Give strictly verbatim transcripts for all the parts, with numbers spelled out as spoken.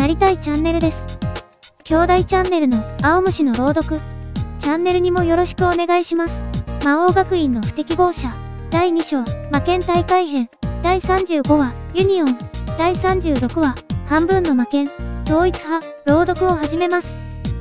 なりたいチャンネルです。兄弟チャンネルの青虫の朗読、チャンネルにもよろしくお願いします。魔王学院の不適合者、だいに章、魔剣大会編、だいさんじゅうごわ、ユニオン、だいさんじゅうろくわ、半分の魔剣、統一派、朗読を始めます。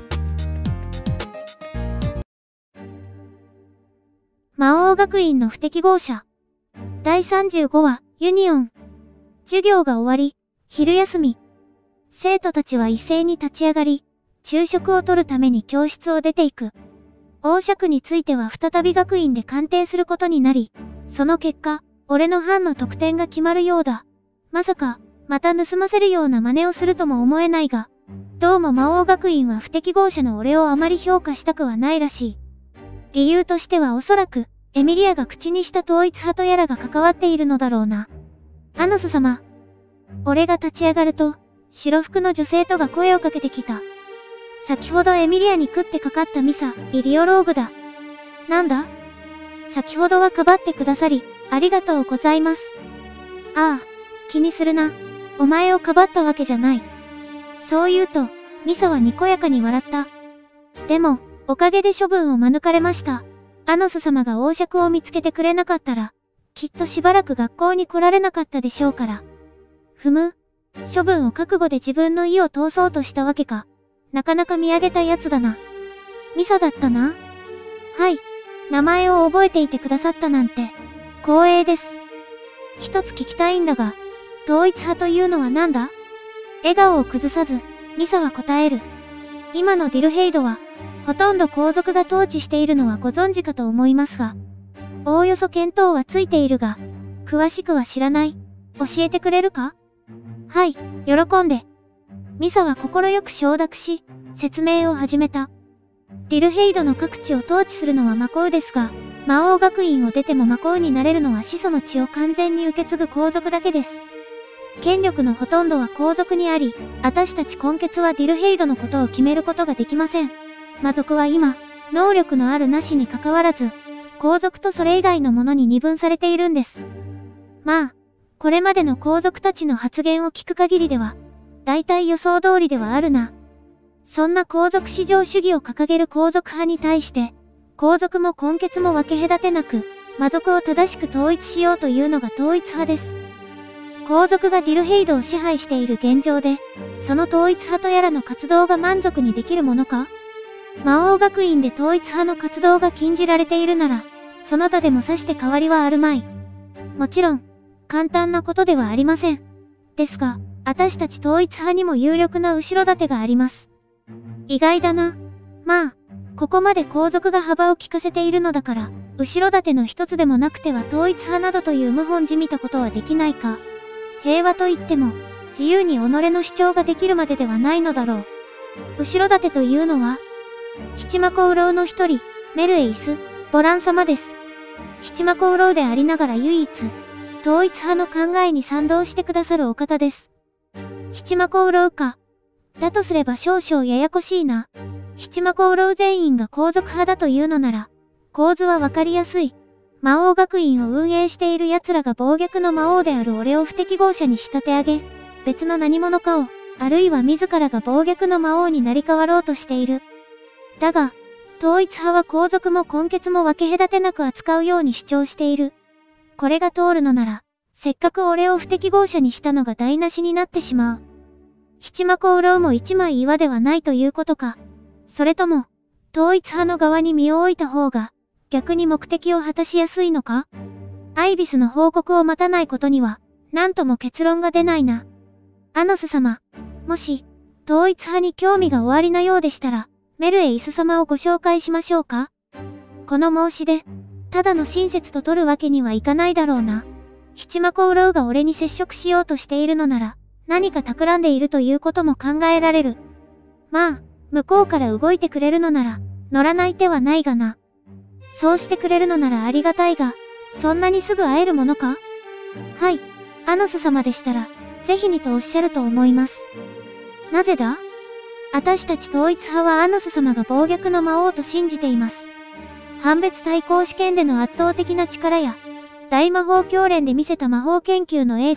魔王学院の不適合者、だいさんじゅうごわ、ユニオン。授業が終わり、昼休み。生徒たちは一斉に立ち上がり、昼食を取るために教室を出ていく。王爵については再び学院で鑑定することになり、その結果、俺の班の得点が決まるようだ。まさか、また盗ませるような真似をするとも思えないが、どうも魔王学院は不適合者の俺をあまり評価したくはないらしい。理由としてはおそらく、エミリアが口にした統一派とやらが関わっているのだろうな。アノス様。俺が立ち上がると、白服の女性とが声をかけてきた。先ほどエミリアに食ってかかったミサ、イリオローグだ。なんだ？先ほどはかばってくださり、ありがとうございます。ああ、気にするな。お前をかばったわけじゃない。そう言うと、ミサはにこやかに笑った。でも、おかげで処分を免れました。アノス様が王爵を見つけてくれなかったら、きっとしばらく学校に来られなかったでしょうから。ふむ、処分を覚悟で自分の意を通そうとしたわけか。なかなか見上げたやつだな。ミサだったな。はい、名前を覚えていてくださったなんて、光栄です。一つ聞きたいんだが、統一派というのは何だ？笑顔を崩さず、ミサは答える。今のディルヘイドは、ほとんど皇族が統治しているのはご存知かと思いますが、おおよそ見当はついているが、詳しくは知らない。教えてくれるか？はい、喜んで。ミサは快く承諾し、説明を始めた。ディルヘイドの各地を統治するのは魔皇ですが、魔王学院を出ても魔皇になれるのは始祖の血を完全に受け継ぐ皇族だけです。権力のほとんどは皇族にあり、私たち根血はディルヘイドのことを決めることができません。魔族は今、能力のあるなしに関わらず、皇族とそれ以外のものに二分されているんです。まあ、これまでの皇族たちの発言を聞く限りでは、大体予想通りではあるな。そんな皇族至上主義を掲げる皇族派に対して、皇族も根血も分け隔てなく、魔族を正しく統一しようというのが統一派です。皇族がディルヘイドを支配している現状で、その統一派とやらの活動が満足にできるものか？魔王学院で統一派の活動が禁じられているなら、その他でもさして変わりはあるまい。もちろん、簡単なことではありません。ですが、私たち統一派にも有力な後ろ盾があります。意外だな。まあ、ここまで皇族が幅を利かせているのだから、後ろ盾の一つでもなくては統一派などという謀反じみたことはできないか。平和といっても、自由に己の主張ができるまでではないのだろう。後ろ盾というのは、七魔コウロウの一人、メルエイス、ボラン様です。七魔コウロウでありながら唯一、統一派の考えに賛同してくださるお方です。七魔コウロウか。だとすれば少々ややこしいな。七魔コウロウ全員が皇族派だというのなら、構図はわかりやすい。魔王学院を運営している奴らが暴虐の魔王である俺を不適合者に仕立て上げ、別の何者かを、あるいは自らが暴虐の魔王になり変わろうとしている。だが、統一派は皇族も根血も分け隔てなく扱うように主張している。これが通るのなら、せっかく俺を不適合者にしたのが台無しになってしまう。七魔コウロウも一枚岩ではないということか。それとも、統一派の側に身を置いた方が、逆に目的を果たしやすいのか？アイビスの報告を待たないことには、なんとも結論が出ないな。アノス様、もし、統一派に興味がおありなようでしたら、メルエイス様をご紹介しましょうか？この申し出、ただの親切と取るわけにはいかないだろうな。七魔コウロウが俺に接触しようとしているのなら、何か企んでいるということも考えられる。まあ、向こうから動いてくれるのなら、乗らない手はないがな。そうしてくれるのならありがたいが、そんなにすぐ会えるものか？はい、アノス様でしたら、ぜひにとおっしゃると思います。なぜだ？私たち統一派はアノス様が暴虐の魔王と信じています。判別対抗試験での圧倒的な力や、大魔法教連で見せた魔法研究の英知、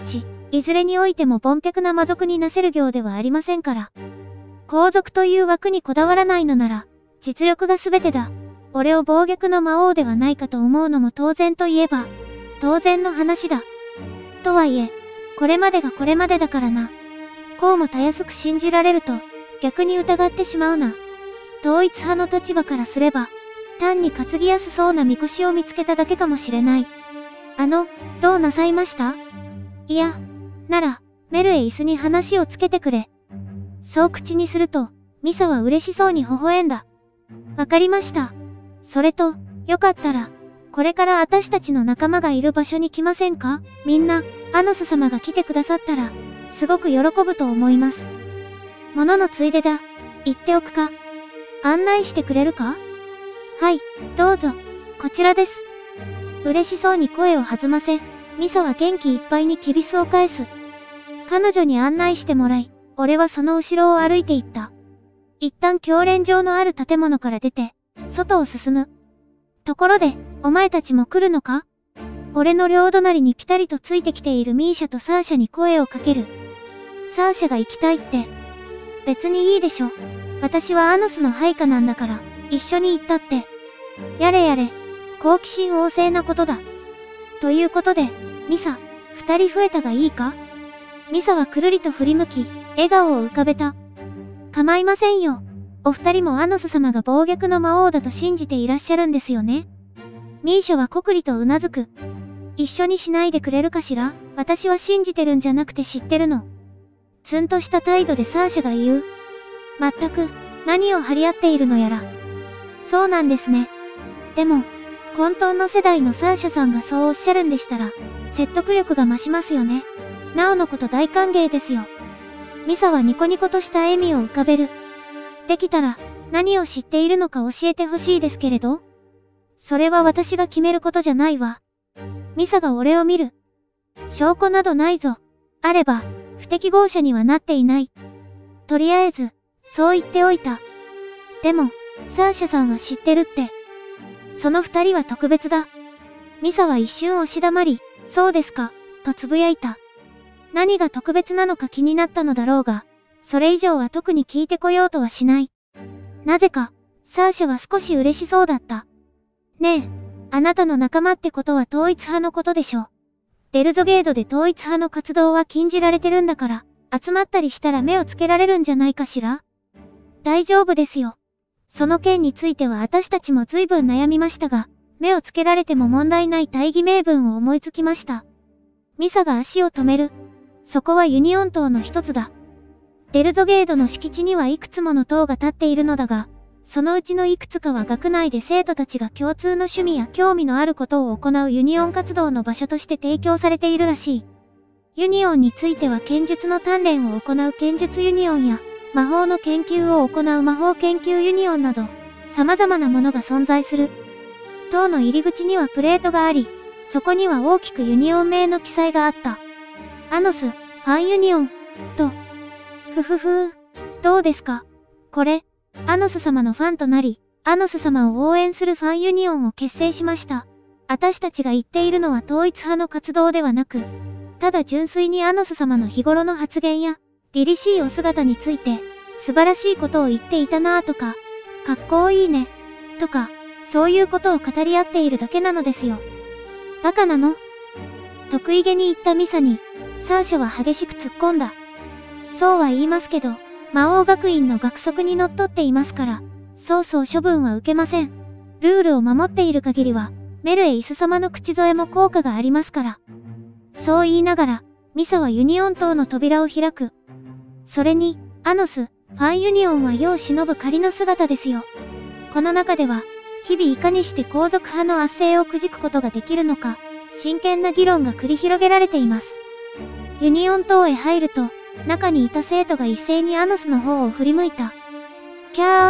いずれにおいても凡perfな魔族になせる業ではありませんから。皇族という枠にこだわらないのなら、実力が全てだ。俺を暴虐の魔王ではないかと思うのも当然といえば、当然の話だ。とはいえ、これまでがこれまでだからな。こうもたやすく信じられると、逆に疑ってしまうな。統一派の立場からすれば、単に担ぎやすそうなみこしを見つけただけかもしれない。あの、どうなさいました？いや、なら、メルへ椅子に話をつけてくれ。そう口にすると、ミサは嬉しそうに微笑んだ。わかりました。それと、よかったら、これから私たちの仲間がいる場所に来ませんか？みんな、アノス様が来てくださったら、すごく喜ぶと思います。もののついでだ。言っておくか。案内してくれるか？はい、どうぞ。こちらです。嬉しそうに声を弾ませ、ミサは元気いっぱいにきびすを返す。彼女に案内してもらい、俺はその後ろを歩いていった。一旦教練場のある建物から出て、外を進む。ところで、お前たちも来るのか？俺の両隣にピタリとついてきているミーシャとサーシャに声をかける。サーシャが行きたいって。別にいいでしょ。私はアノスの配下なんだから、一緒に行ったって。やれやれ、好奇心旺盛なことだ。ということで、ミサ、二人増えたがいいか？ミサはくるりと振り向き、笑顔を浮かべた。構いませんよ。お二人もアノス様が暴虐の魔王だと信じていらっしゃるんですよね。ミーシャはこくりとうなずく。一緒にしないでくれるかしら？私は信じてるんじゃなくて知ってるの。ツンとした態度でサーシャが言う。まったく、何を張り合っているのやら。そうなんですね。でも、混沌の世代のサーシャさんがそうおっしゃるんでしたら、説得力が増しますよね。なおのこと大歓迎ですよ。ミサはニコニコとした笑みを浮かべる。できたら、何を知っているのか教えてほしいですけれど？それは私が決めることじゃないわ。ミサが俺を見る。証拠などないぞ。あれば、不適合者にはなっていない。とりあえず、そう言っておいた。でも、サーシャさんは知ってるって。その二人は特別だ。ミサは一瞬押し黙り、そうですか、とつぶやいた。何が特別なのか気になったのだろうが、それ以上は特に聞いてこようとはしない。なぜか、サーシャは少し嬉しそうだった。ねえ、あなたの仲間ってことは統一派のことでしょ。デルゾゲードで統一派の活動は禁じられてるんだから、集まったりしたら目をつけられるんじゃないかしら？大丈夫ですよ。その件については私たちも随分悩みましたが、目をつけられても問題ない大義名分を思いつきました。ミサが足を止める。そこはユニオン島の一つだ。デルゾゲードの敷地にはいくつもの塔が建っているのだが、そのうちのいくつかは学内で生徒たちが共通の趣味や興味のあることを行うユニオン活動の場所として提供されているらしい。ユニオンについては剣術の鍛錬を行う剣術ユニオンや、魔法の研究を行う魔法研究ユニオンなど、様々なものが存在する。塔の入り口にはプレートがあり、そこには大きくユニオン名の記載があった。アノス、ファンユニオン、と。ふふふ、どうですか？これ、アノス様のファンとなり、アノス様を応援するファンユニオンを結成しました。私たちが言っているのは統一派の活動ではなく、ただ純粋にアノス様の日頃の発言や、凛々しいお姿について、素晴らしいことを言っていたなぁとか、かっこいいね、とか、そういうことを語り合っているだけなのですよ。バカなの？得意げに言ったミサに、サーシャは激しく突っ込んだ。そうは言いますけど、魔王学院の学則にのっとっていますから、そうそう処分は受けません。ルールを守っている限りは、メルエイス様の口添えも効果がありますから。そう言いながら、ミサはユニオン島の扉を開く。それに、アノス、ファンユニオンは世を忍ぶ仮の姿ですよ。この中では、日々いかにして皇族派の圧政をくじくことができるのか、真剣な議論が繰り広げられています。ユニオン島へ入ると、中にいた生徒が一斉にアノスの方を振り向いた。キャー、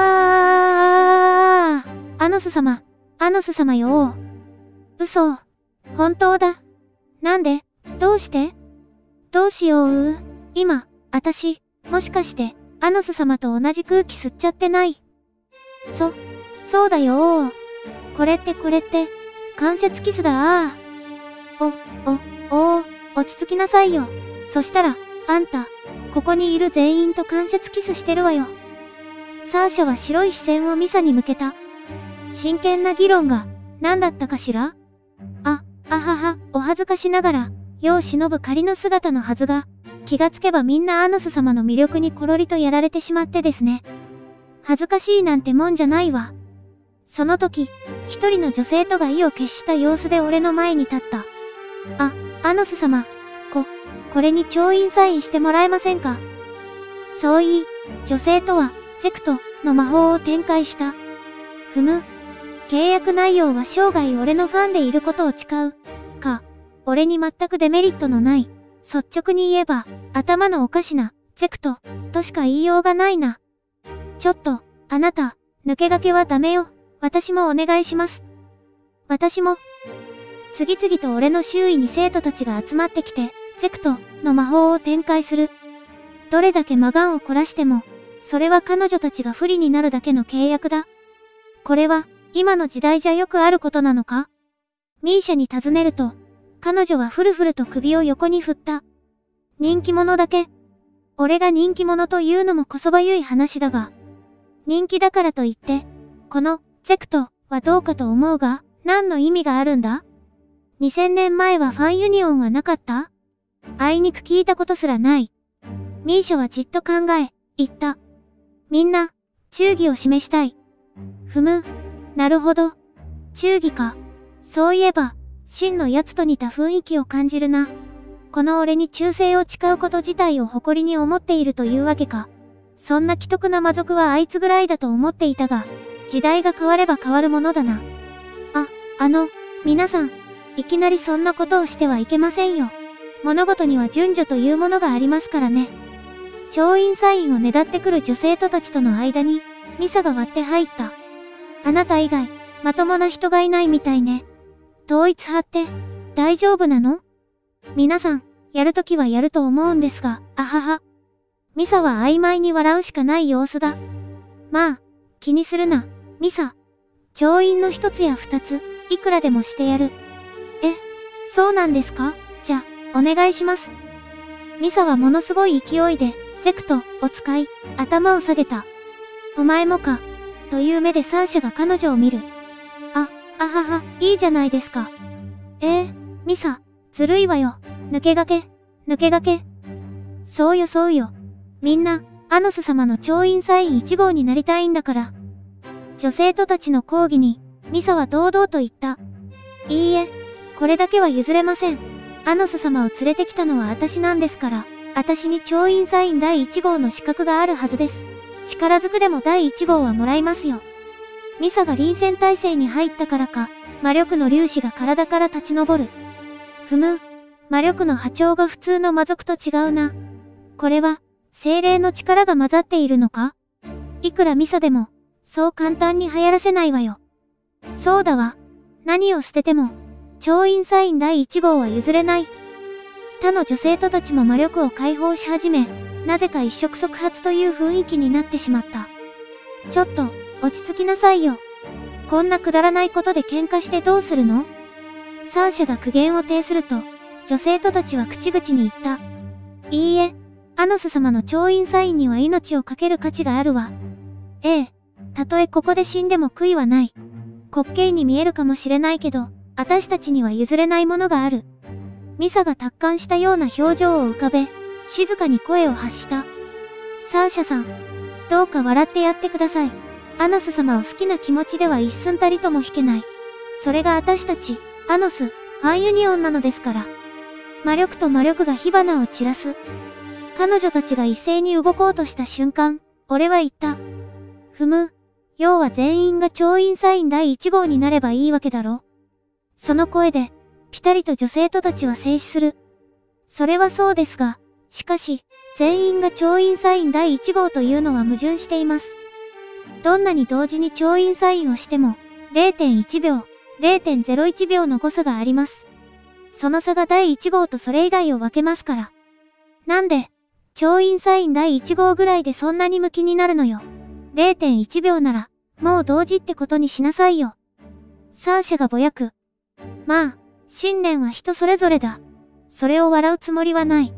アノス様、アノス様よ。嘘。本当だ。なんで？どうして？どうしよう。今、あたし、もしかして、アノス様と同じ空気吸っちゃってない？そ、そうだよ。これってこれって、関節キスだ。お、お、お、落ち着きなさいよ。 そしたら、あんた、ここにいる全員と間接キスしてるわよ。サーシャは白い視線をミサに向けた。真剣な議論が、何だったかしら？あ、あはは、お恥ずかしながら、世を忍ぶ仮の姿のはずが、気がつけばみんなアノス様の魅力にコロリとやられてしまってですね。恥ずかしいなんてもんじゃないわ。その時、一人の女生徒が意を決した様子で俺の前に立った。あ、アノス様、こ、これに調印サインしてもらえませんか？そう言い、女性とは、ゼクトの魔法を展開した。ふむ。契約内容は生涯俺のファンでいることを誓う。か。俺に全くデメリットのない。率直に言えば、頭のおかしな、ゼクト、としか言いようがないな。ちょっと、あなた、抜け駆けはダメよ。私もお願いします。私も。次々と俺の周囲に生徒たちが集まってきて、ゼクトの魔法を展開する。どれだけ魔眼を凝らしても、それは彼女たちが不利になるだけの契約だ。これは、今の時代じゃよくあることなのか？ミーシャに尋ねると、彼女はふるふると首を横に振った。人気者だけ。俺が人気者というのもこそばゆい話だが、人気だからといって、この、ゼクトはどうかと思うが、何の意味があるんだ？にせんねんまえはファンユニオンはなかった？あいにく聞いたことすらない。ミーシャはじっと考え、言った。みんな、忠義を示したい。ふむ。なるほど。忠義か。そういえば、真の奴と似た雰囲気を感じるな。この俺に忠誠を誓うこと自体を誇りに思っているというわけか。そんな奇特な魔族はあいつぐらいだと思っていたが、時代が変われば変わるものだな。あ、あの、皆さん、いきなりそんなことをしてはいけませんよ。物事には順序というものがありますからね。調印サインをねだってくる女生徒たちとの間に、ミサが割って入った。あなた以外、まともな人がいないみたいね。統一派って、大丈夫なの？皆さん、やるときはやると思うんですが、あはは。ミサは曖昧に笑うしかない様子だ。まあ、気にするな、ミサ。調印の一つや二つ、いくらでもしてやる。え、そうなんですか？じゃ、お願いします。ミサはものすごい勢いで、ゼクトを使い、頭を下げた。お前もか。という目でサーシャが彼女を見る。あ、あはは、いいじゃないですか。えー、ミサ、ずるいわよ。抜け駆け、抜け駆け。そうよそうよ。みんな、アノス様の調印サインいち号になりたいんだから。女生徒たちの抗議に、ミサは堂々と言った。いいえ、これだけは譲れません。アノス様を連れてきたのは私なんですから、私に調印サインだいいち号の資格があるはずです。力ずくでもだいいち号はもらいますよ。ミサが臨戦態勢に入ったからか、魔力の粒子が体から立ち上る。ふむ、魔力の波長が普通の魔族と違うな。これは、精霊の力が混ざっているのか？いくらミサでも、そう簡単に流行らせないわよ。そうだわ。何を捨てても、調印サインだいいち号は譲れない。他の女生徒たちも魔力を解放し始め、なぜか一触即発という雰囲気になってしまった。ちょっと、落ち着きなさいよ。こんなくだらないことで喧嘩してどうするの？サーシャが苦言を呈すると、女生徒たちは口々に言った。いいえ、アノス様の調印サインには命を懸ける価値があるわ。ええ、たとえここで死んでも悔いはない。滑稽に見えるかもしれないけど、私たちには譲れないものがある。ミサが達観したような表情を浮かべ、静かに声を発した。サーシャさん、どうか笑ってやってください。アノス様を好きな気持ちでは一寸たりとも引けない。それが私たち、アノス、ファンユニオンなのですから。魔力と魔力が火花を散らす。彼女たちが一斉に動こうとした瞬間、俺は言った。ふむ、要は全員が調印サインだいいち号になればいいわけだろ。その声で、ぴたりと女生徒たちは静止する。それはそうですが、しかし、全員が調印サインだいいち号というのは矛盾しています。どんなに同時に調印サインをしても、れいてんいちびょう、れいてんゼロいちびょうの誤差があります。その差がだいいち号とそれ以外を分けますから。なんで、調印サインだいいち号ぐらいでそんなにムキになるのよ。れいてんいちびょうなら、もう同時ってことにしなさいよ。サーシャがぼやく。まあ、信念は人それぞれだ。それを笑うつもりはない。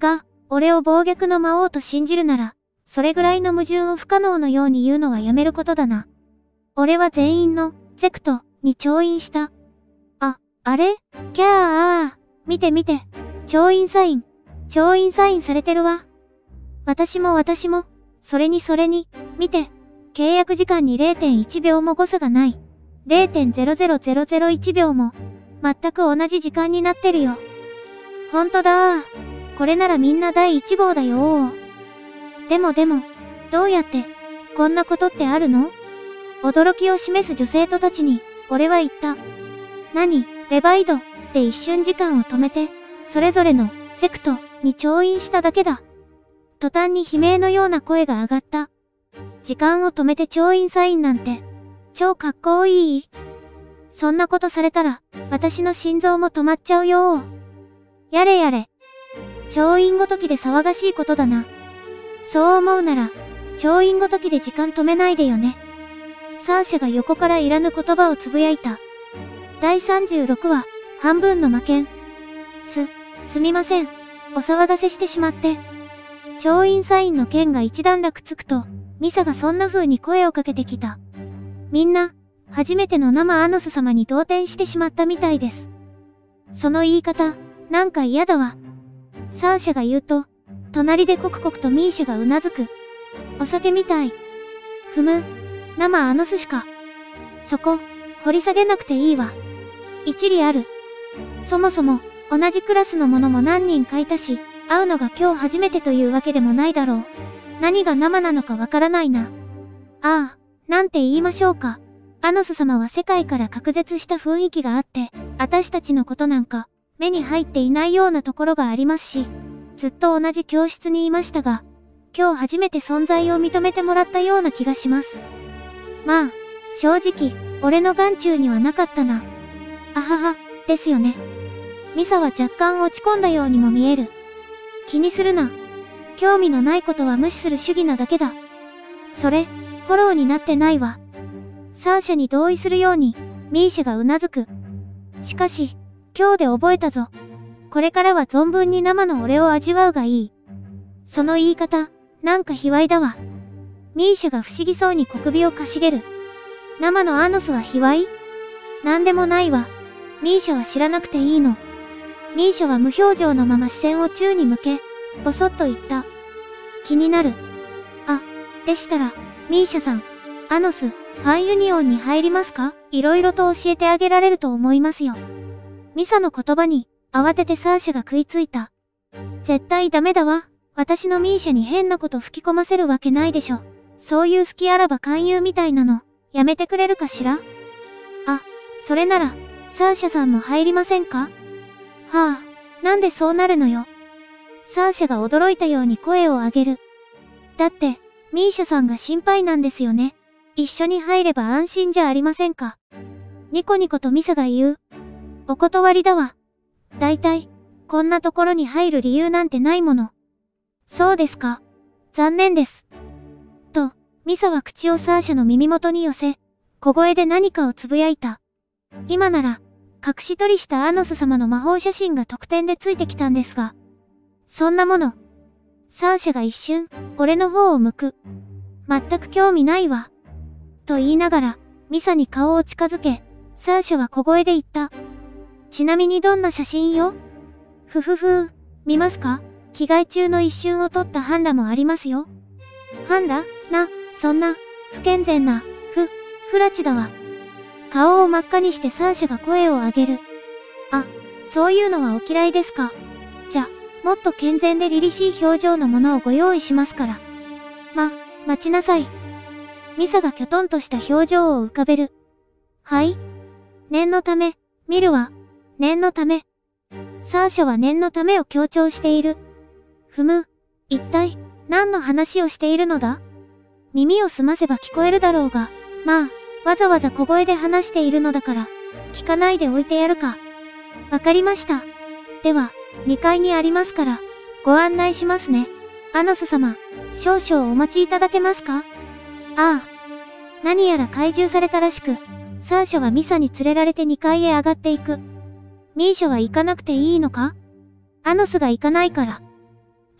が、俺を暴虐の魔王と信じるなら、それぐらいの矛盾を不可能のように言うのはやめることだな。俺は全員の、ゼクト、に調印した。あ、あれ？キャーあー、見て見て。調印サイン。調印サインされてるわ。私も私も、それにそれに、見て。契約時間に れいてんいちびょうも誤差がない。れいてんゼロゼロゼロゼロいちびょうも、全く同じ時間になってるよ。ほんとだー。これならみんなだいいち号だよー。でもでも、どうやって、こんなことってあるの？驚きを示す女生徒たちに、俺は言った。何、レバイド、で一瞬時間を止めて、それぞれの、ゼクト、に調印しただけだ。途端に悲鳴のような声が上がった。時間を止めて調印サインなんて、超かっこいい。そんなことされたら、私の心臓も止まっちゃうよー。やれやれ。調印ごときで騒がしいことだな。そう思うなら、調印ごときで時間止めないでよね。サーシャが横からいらぬ言葉をつぶやいた。だいさんじゅうろくわ、半分の魔剣。す、すみません。お騒がせしてしまって。調印サインの剣が一段落つくと、ミサがそんな風に声をかけてきた。みんな、初めての生アノス様に動転してしまったみたいです。その言い方、なんか嫌だわ。サーシャが言うと、隣でコクコクとミーシャがうなずく。お酒みたい。ふむ、生アノスしか。そこ、掘り下げなくていいわ。一理ある。そもそも、同じクラスの者も何人かいたし、会うのが今日初めてというわけでもないだろう。何が生なのかわからないな。ああ、なんて言いましょうか。アノス様は世界から隔絶した雰囲気があって、私たちのことなんか、目に入っていないようなところがありますし、ずっと同じ教室にいましたが、今日初めて存在を認めてもらったような気がします。まあ、正直、俺の眼中にはなかったな。あはは、ですよね。ミサは若干落ち込んだようにも見える。気にするな。興味のないことは無視する主義なだけだ。それ、フォローになってないわ。サーシャに同意するように、ミーシャがうなずく。しかし、今日で覚えたぞ。これからは存分に生の俺を味わうがいい。その言い方、なんか卑猥だわ。ミーシャが不思議そうに小首をかしげる。生のアノスは卑猥？なんでもないわ。ミーシャは知らなくていいの。ミーシャは無表情のまま視線を宙に向け、ぼそっと言った。気になる。あ、でしたら、ミーシャさん、アノス、ファンユニオンに入りますか？いろいろと教えてあげられると思いますよ。ミサの言葉に、慌ててサーシャが食いついた。絶対ダメだわ。私のミーシャに変なこと吹き込ませるわけないでしょ。そういう好きあらば勧誘みたいなの、やめてくれるかしら？あ、それなら、サーシャさんも入りませんか？はあ、なんでそうなるのよ。サーシャが驚いたように声を上げる。だって、ミーシャさんが心配なんですよね。一緒に入れば安心じゃありませんか。ニコニコとミサが言う。お断りだわ。だいたい、こんなところに入る理由なんてないもの。そうですか。残念です。と、ミサは口をサーシャの耳元に寄せ、小声で何かをつぶやいた。今なら、隠し撮りしたアノス様の魔法写真が特典でついてきたんですが。そんなもの。サーシャが一瞬、俺の方を向く。全く興味ないわ。と言いながら、ミサに顔を近づけ、サーシャは小声で言った。ちなみにどんな写真よ？ふふふー、見ますか？着替え中の一瞬を撮ったハンラもありますよ。ハンラ？な、そんな、不健全な、ふ、フラチだわ。顔を真っ赤にしてサーシャが声を上げる。あ、そういうのはお嫌いですか。じゃ、もっと健全で凛々しい表情のものをご用意しますから。ま、待ちなさい。ミサがきょとんとした表情を浮かべる。はい？念のため、見るわ。念のため。サーシャは念のためを強調している。ふむ、一体、何の話をしているのだ？耳を澄ませば聞こえるだろうが、まあ、わざわざ小声で話しているのだから、聞かないでおいてやるか。わかりました。では、にかいにありますから、ご案内しますね。アノス様、少々お待ちいただけますか？ああ。何やら懐柔されたらしく、サーシャはミサに連れられてにかいへ上がっていく。ミーシャは行かなくていいのか？アノスが行かないから。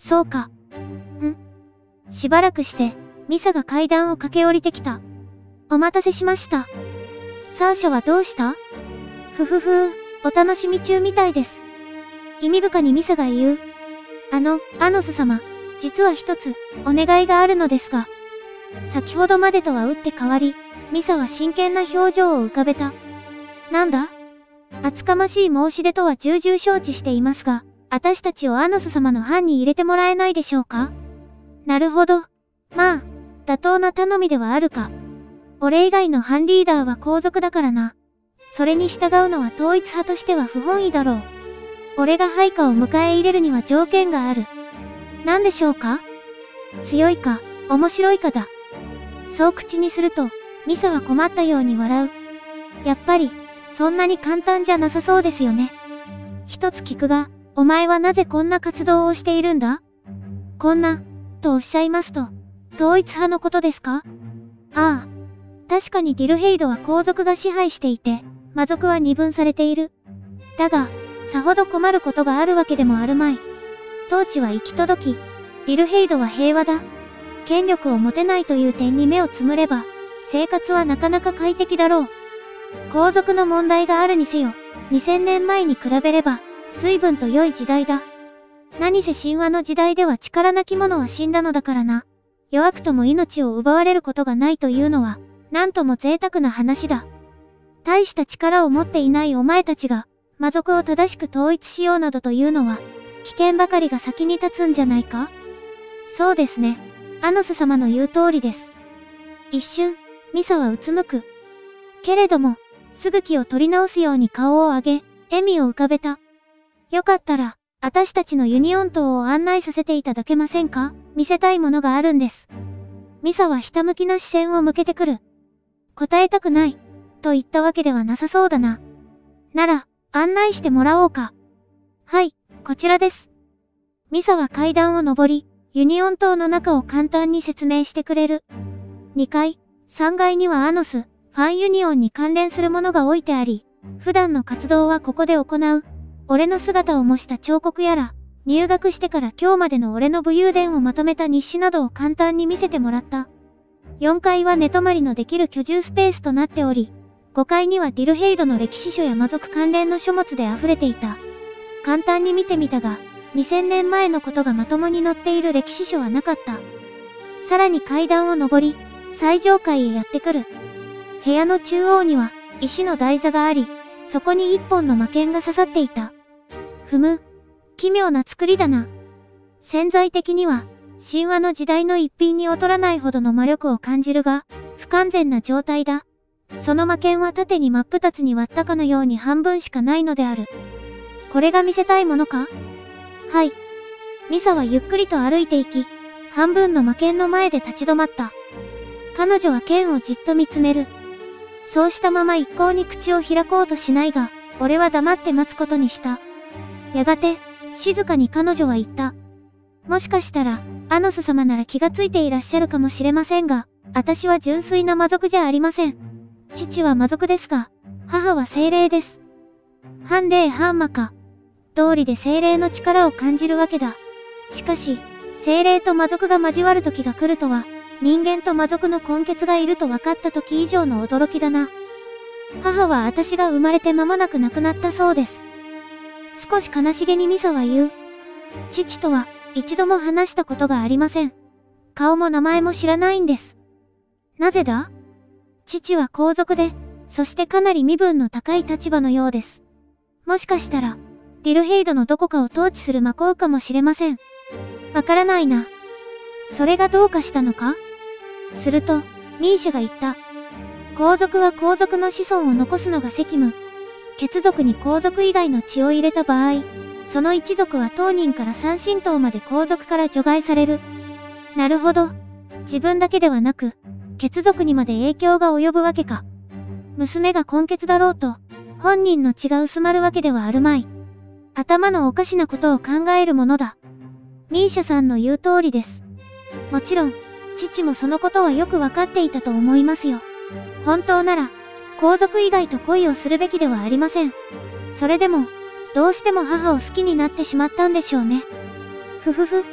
そうか。ん？しばらくして、ミサが階段を駆け下りてきた。お待たせしました。サーシャはどうした？ふふふー、お楽しみ中みたいです。意味深にミサが言う。あの、アノス様、実は一つ、お願いがあるのですが。先ほどまでとは打って変わり、ミサは真剣な表情を浮かべた。なんだ？厚かましい申し出とは重々承知していますが、私たちをアノス様の班に入れてもらえないでしょうか？なるほど。まあ、妥当な頼みではあるか。俺以外の班リーダーは皇族だからな。それに従うのは統一派としては不本意だろう。俺が配下を迎え入れるには条件がある。何でしょうか？強いか、面白いかだ。そう口にすると、ミサは困ったように笑う。やっぱり、そんなに簡単じゃなさそうですよね。一つ聞くが、お前はなぜこんな活動をしているんだ？こんな、とおっしゃいますと、統一派のことですか？ああ。確かにディルヘイドは皇族が支配していて、魔族は二分されている。だが、さほど困ることがあるわけでもあるまい。統治は行き届き、ディルヘイドは平和だ。権力を持てないという点に目をつむれば、生活はなかなか快適だろう。皇族の問題があるにせよ、にせんねんまえに比べれば、随分と良い時代だ。何せ神話の時代では力なき者は死んだのだからな。弱くとも命を奪われることがないというのは、なんとも贅沢な話だ。大した力を持っていないお前たちが、魔族を正しく統一しようなどというのは、危険ばかりが先に立つんじゃないか？そうですね。アノス様の言う通りです。一瞬、ミサはうつむく。けれども、すぐ気を取り直すように顔を上げ、笑みを浮かべた。よかったら、私たちのユニオン島を案内させていただけませんか？見せたいものがあるんです。ミサはひたむきな視線を向けてくる。答えたくない、と言ったわけではなさそうだな。なら、案内してもらおうか。はい、こちらです。ミサは階段を上り、ユニオン島の中を簡単に説明してくれる。にかい、さんがいにはアノス、ファンユニオンに関連するものが置いてあり、普段の活動はここで行う。俺の姿を模した彫刻やら、入学してから今日までの俺の武勇伝をまとめた日誌などを簡単に見せてもらった。よんかいは寝泊まりのできる居住スペースとなっており、ごかいにはディルヘイドの歴史書や魔族関連の書物で溢れていた。簡単に見てみたが、にせんねんまえのことがまともに載っている歴史書はなかった。さらに階段を上り、最上階へやってくる。部屋の中央には、石の台座があり、そこに一本の魔剣が刺さっていた。ふむ、奇妙な作りだな。潜在的には、神話の時代の一品に劣らないほどの魔力を感じるが、不完全な状態だ。その魔剣は縦に真っ二つに割ったかのように半分しかないのである。これが見せたいものか？はい。ミサはゆっくりと歩いていき、半分の魔剣の前で立ち止まった。彼女は剣をじっと見つめる。そうしたまま一向に口を開こうとしないが、俺は黙って待つことにした。やがて、静かに彼女は言った。もしかしたら、アノス様なら気がついていらっしゃるかもしれませんが、私は純粋な魔族じゃありません。父は魔族ですが、母は精霊です。半霊半魔か。道理で精霊の力を感じるわけだ。しかし、精霊と魔族が交わる時が来るとは、人間と魔族の根血がいると分かった時以上の驚きだな。母は私が生まれて間もなく亡くなったそうです。少し悲しげにミサは言う。父とは一度も話したことがありません。顔も名前も知らないんです。なぜだ？父は皇族で、そしてかなり身分の高い立場のようです。もしかしたら、ディルヘイドのどこかを統治する魔皇かもしれません。わからないな。それがどうかしたのか？すると、ミーシャが言った。皇族は皇族の子孫を残すのが責務。血族に皇族以外の血を入れた場合、その一族は当人から三神党まで皇族から除外される。なるほど。自分だけではなく、血族にまで影響が及ぶわけか。娘が根血だろうと、本人の血が薄まるわけではあるまい。頭のおかしなことを考えるものだ。ミーシャさんの言う通りです。もちろん、父もそのことはよくわかっていたと思いますよ。本当なら、皇族以外と恋をするべきではありません。それでも、どうしても母を好きになってしまったんでしょうね。ふふふ、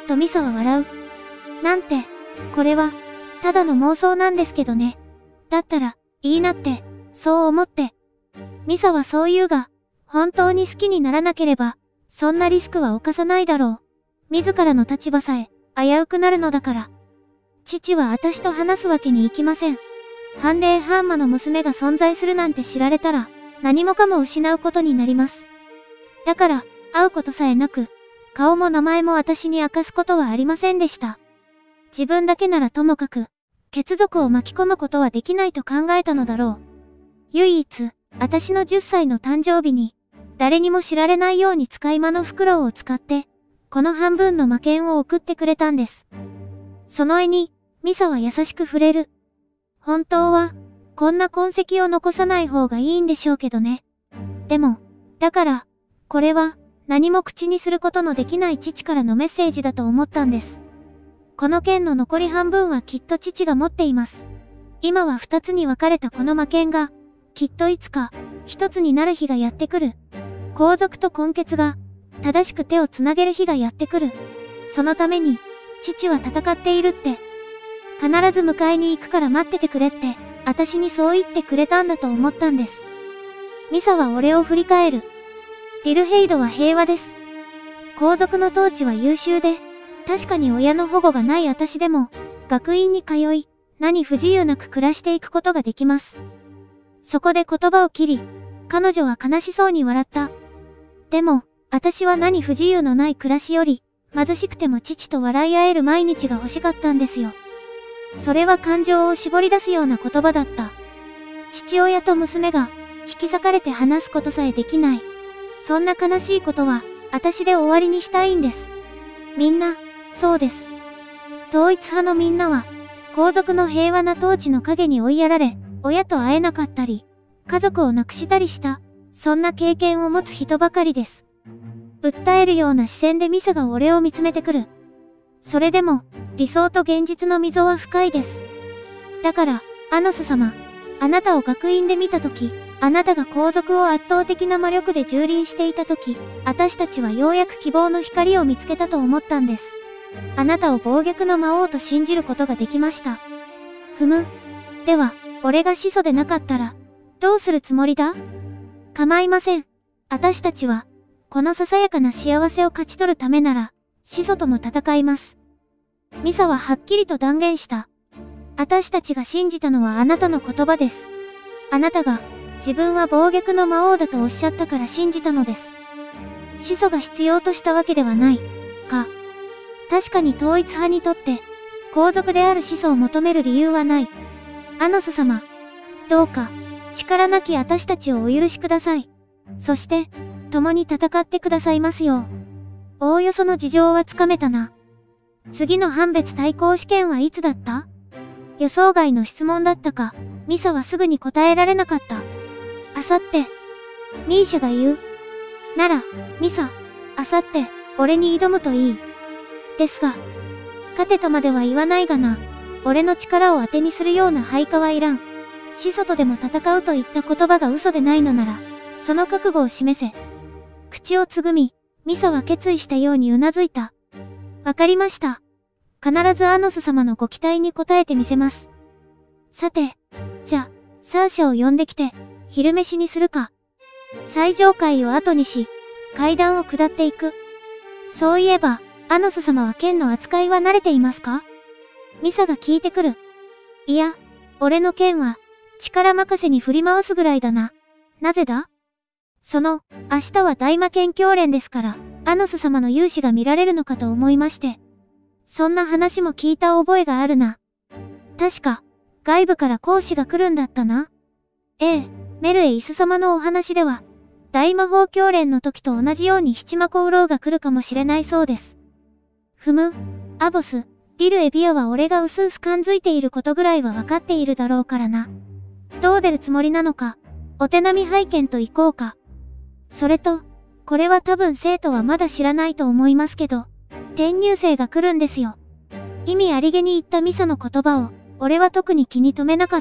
とミサは笑う。なんて、これは、ただの妄想なんですけどね。だったら、いいなって、そう思って。ミサはそう言うが、本当に好きにならなければ、そんなリスクは冒さないだろう。自らの立場さえ、危うくなるのだから。父は私と話すわけにいきません。判例ハンマの娘が存在するなんて知られたら、何もかも失うことになります。だから、会うことさえなく、顔も名前も私に明かすことはありませんでした。自分だけならともかく、血族を巻き込むことはできないと考えたのだろう。唯一、私のじゅっさいの誕生日に、誰にも知られないように使い魔のフクロウを使って、この半分の魔剣を送ってくれたんです。その絵に、ミサは優しく触れる。本当は、こんな痕跡を残さない方がいいんでしょうけどね。でも、だから、これは、何も口にすることのできない父からのメッセージだと思ったんです。この剣の残り半分はきっと父が持っています。今は二つに分かれたこの魔剣が、きっといつか、一つになる日がやってくる。皇族と根血が、正しく手をつなげる日がやってくる。そのために、父は戦っているって。必ず迎えに行くから待っててくれって、私にそう言ってくれたんだと思ったんです。ミサは俺を振り返る。ディルヘイドは平和です。皇族の統治は優秀で、確かに親の保護がない私でも、学院に通い、何不自由なく暮らしていくことができます。そこで言葉を切り、彼女は悲しそうに笑った。でも、私は何不自由のない暮らしより、貧しくても父と笑い合える毎日が欲しかったんですよ。それは感情を絞り出すような言葉だった。父親と娘が、引き裂かれて話すことさえできない。そんな悲しいことは、私で終わりにしたいんです。みんな、そうです。統一派のみんなは、皇族の平和な統治の陰に追いやられ、親と会えなかったり、家族を亡くしたりした、そんな経験を持つ人ばかりです。訴えるような視線でミサが俺を見つめてくる。それでも、理想と現実の溝は深いです。だから、アノス様、あなたを学院で見たとき、あなたが皇族を圧倒的な魔力で蹂躙していたとき、私たちはようやく希望の光を見つけたと思ったんです。あなたを暴虐の魔王と信じることができました。ふむ。では、俺が始祖でなかったら、どうするつもりだ？構いません。私たちは、このささやかな幸せを勝ち取るためなら、始祖とも戦います。ミサははっきりと断言した。私たちが信じたのはあなたの言葉です。あなたが、自分は暴虐の魔王だとおっしゃったから信じたのです。始祖が必要としたわけではない、か。確かに統一派にとって、皇族である始祖を求める理由はない。アノス様、どうか、力なき私たちをお許しください。そして、共に戦ってくださいますよう。おおよその事情はつかめたな。次の判別対抗試験はいつだった？予想外の質問だったか、ミサはすぐに答えられなかった。あさって、ミーシャが言う。なら、ミサ、あさって、俺に挑むといい。ですが、勝てとまでは言わないがな。俺の力を当てにするような配下はいらん。始祖とでも戦うといった言葉が嘘でないのなら、その覚悟を示せ。口をつぐみ、ミサは決意したようにうなずいた。わかりました。必ずアノス様のご期待に応えてみせます。さて、じゃ、サーシャを呼んできて、昼飯にするか。最上階を後にし、階段を下っていく。そういえば、アノス様は剣の扱いは慣れていますか？ミサが聞いてくる。いや、俺の剣は、力任せに振り回すぐらいだな。なぜだ？その、明日は大魔剣教連ですから、アノス様の勇姿が見られるのかと思いまして。そんな話も聞いた覚えがあるな。確か、外部から講師が来るんだったな。ええ、メルエイス様のお話では、大魔法教連の時と同じように七魔コウロウが来るかもしれないそうです。ふむ、アボス、ディルエビアは俺がうすうす感づいていることぐらいはわかっているだろうからな。どう出るつもりなのか、お手並み拝見と行こうか。それと、これは多分生徒はまだ知らないと思いますけど、転入生が来るんですよ。意味ありげに言ったミサの言葉を、俺は特に気に留めなかった。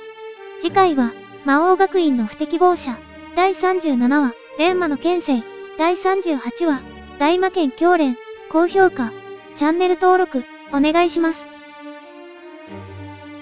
次回は、魔王学院の不適合者、だいさんじゅうななわ、錬魔の剣聖、 だいさんじゅうはちわ、大魔剣教練、高評価、チャンネル登録、お願いします。